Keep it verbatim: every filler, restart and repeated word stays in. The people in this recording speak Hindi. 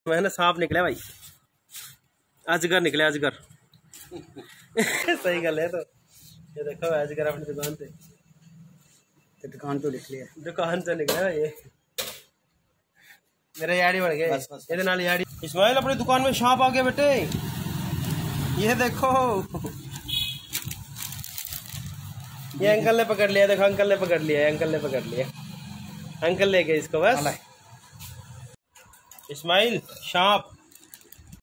मैंने सांप निकला भाई, अजगर निकले अजगर। सही गल है। तो ये देखो अजगर अपनी दुकान पे, तो दुकान पे लिख लिया, दुकान से निकला ये मेरा याड़ी बढ़ गया। ये नाल याड़ी। इस्माइल अपनी दुकान में सांप आ गया बेटे, ये देखो ये अंकल ने पकड़ लिया। देखो अंकल ने पकड़ लिया, अंकल ने पकड़ लिया, अंकल ले गए इसको बस। इस्माइल सांप